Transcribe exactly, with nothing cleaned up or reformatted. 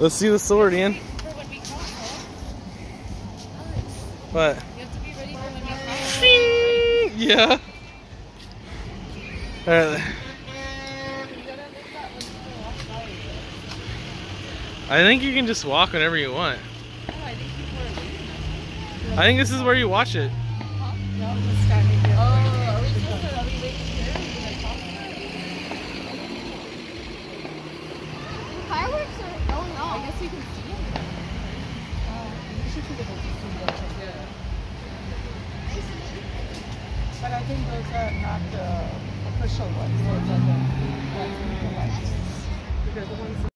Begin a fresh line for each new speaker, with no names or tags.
Let's see the sword, Ian. What?
You have to be ready for when we
Yeah. Alright. I think you can just walk whenever you want.
Oh, I think people are leaving.
I think this is where you watch it.
Huh? No, I'm just standing here. Oh, are we supposed to, are we waiting here? Are we gonna talk about it?
The fireworks are going
I
off.
guess we can see them. Oh, we should take a look to see them. Yeah. But I think those are not the official ones. Those are the ones with the lights. Because the ones